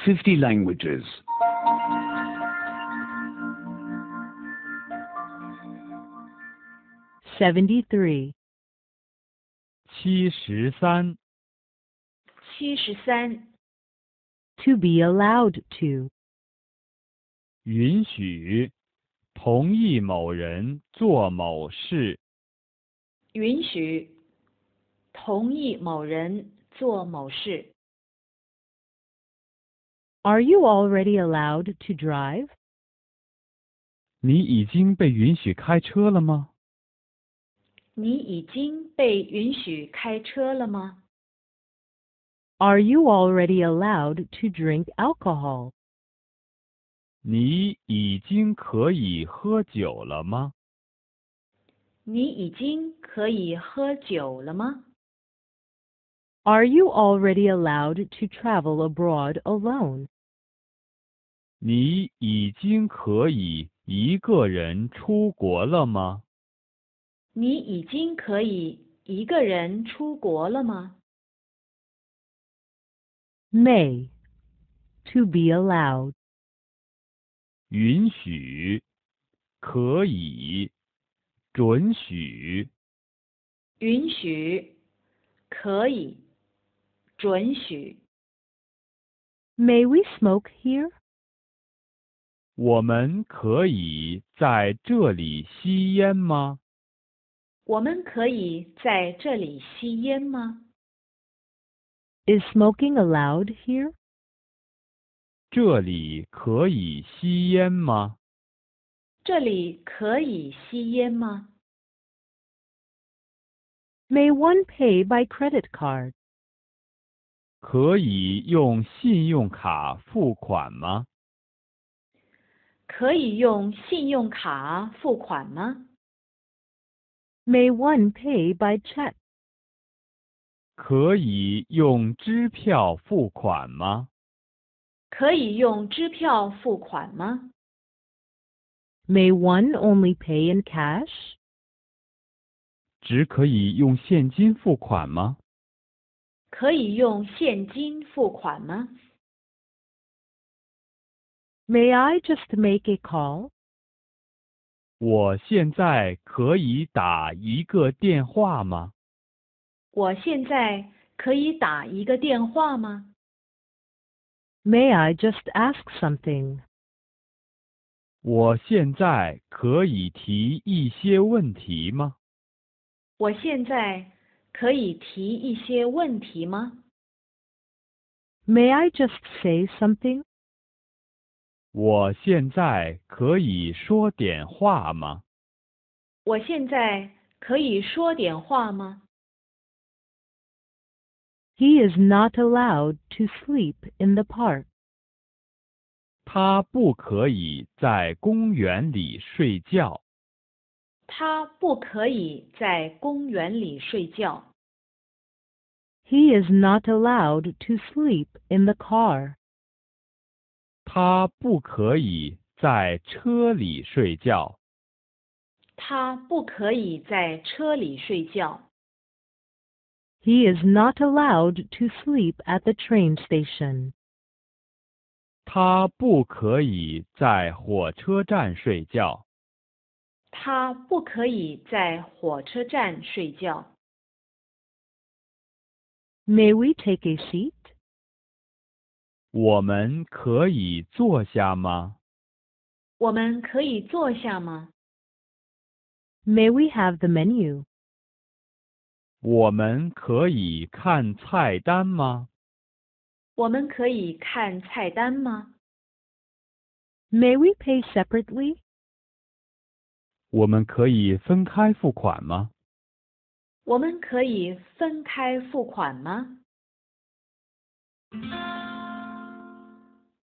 50 languages. 73. 73. 73. To be allowed to. 允许，同意某人做某事。 允许，同意某人做某事。 Are you already allowed to drive? 你已经被允许开车了吗？ 你已经被允许开车了吗？ Are you already allowed to drink alcohol? 你已经可以喝酒了吗？ 你已经可以喝酒了吗？ Are you already allowed to travel abroad alone? 你已经可以一个人出国了吗？ 你已经可以一个人出国了吗？ May. To be allowed. 允许，可以，准许。 允许，可以，准许。 May we smoke here? 我们可以在这里吸烟吗？ 我们可以在这里吸烟吗？ Is smoking allowed here? 这里可以吸烟吗？ 这里可以吸烟吗？ May one pay by credit card? 可以用信用卡付款吗？ 可以用信用卡付款吗？ May one pay by check? 可以用支票付款吗？ 可以用支票付款吗？ May one only pay in cash? 只可以用现金付款吗？ 可以用现金付款吗？ May I just make a call? 我现在可以打一个电话吗？ 我现在可以打一个电话吗？ May I just ask something? 我现在可以提一些问题吗？ 我现在可以提一些问题吗？ May I just say something? 我现在可以说点话吗？ 我现在可以说点话吗？ He is not allowed to sleep in the park. 他不可以在公园里睡觉。 他不可以在公园里睡觉。 He is not allowed to sleep in the car. 他不可以在车里睡觉。 他不可以在车里睡觉。 He is not allowed to sleep at the train station. 他不可以在火车站睡觉。 他不可以在火车站睡觉。 May we take a seat? 我们可以坐下吗？ 我们可以坐下吗？ May we have the menu? 我们可以看菜单吗？ 我们可以看菜单吗？ May we pay separately? 我们可以分开付款吗？ 我们可以分开付款吗？